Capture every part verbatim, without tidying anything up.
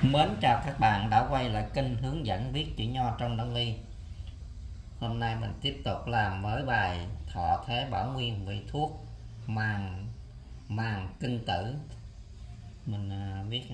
Mến chào các bạn đã quay lại kênh hướng dẫn viết chữ nho trong đông y. Hôm nay mình tiếp tục làm mới bài thọ thế bảo nguyên vị thuốc màng màng kinh tử. Mình à, viết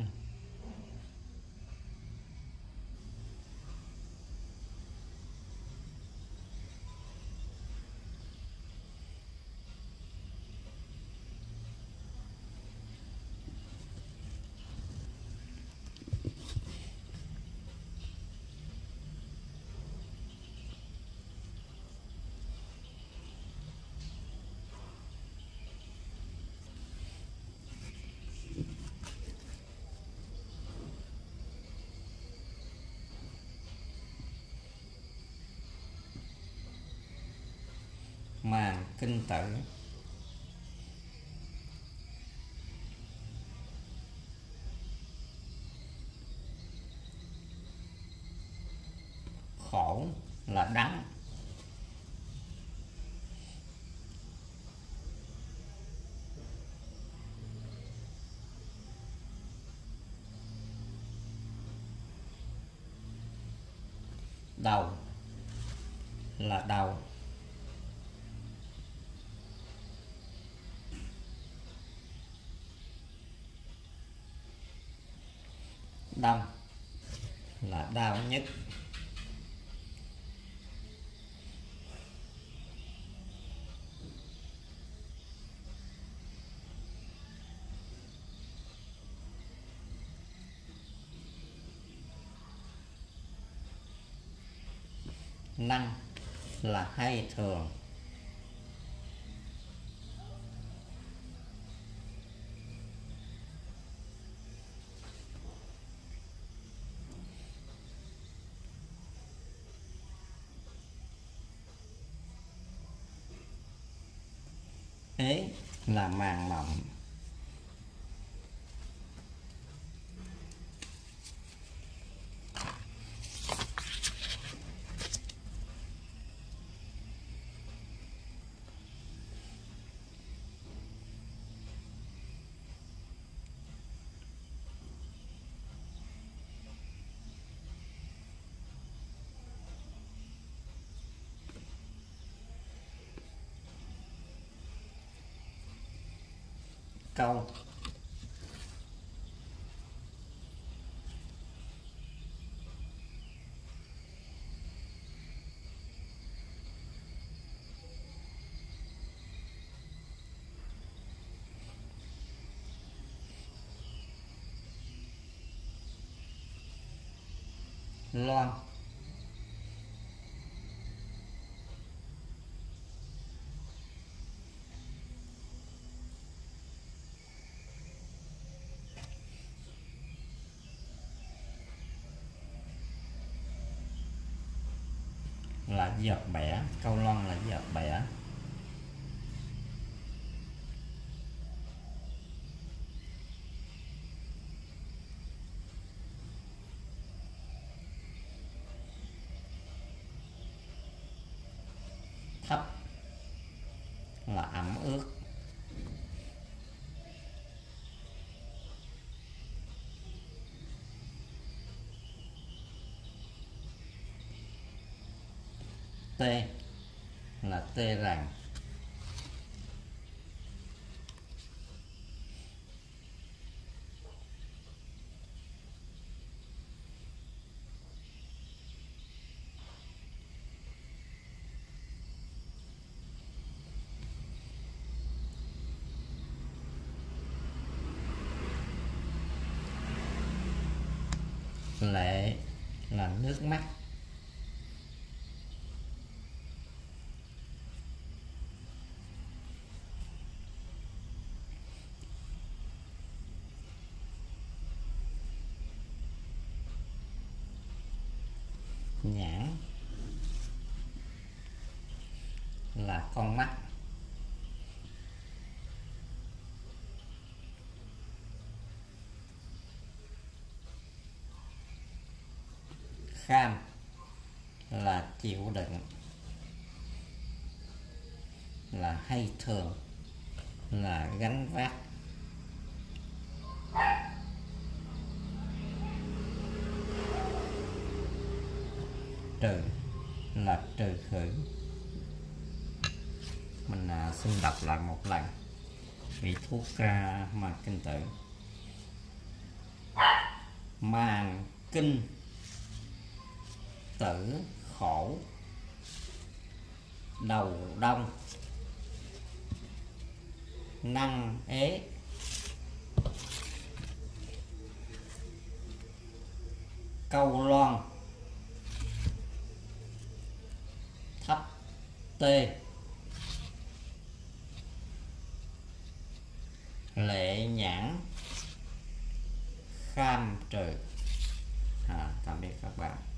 màng kinh tử. Khổ là đắng, đầu là đầu, đông là đau nhất, năng là hay thường, ế là màng mỏng, câu loan là giọt bẻ, câu loan là giọt bẻ, thấp là ẩm ướt, tê là tê ràng, lệ là nước mắt, nhãn là con mắt, kham là chịu đựng, là hay thường, là gánh vác, trừ là trừ khử. Mình à, xin đọc lại một lần vị thuốc à, màng kinh tử. Màng kinh tử khổ đầu đông năng ế câu loan thấp tê lệ nhãn kham trừ. À, tạm biệt các bạn.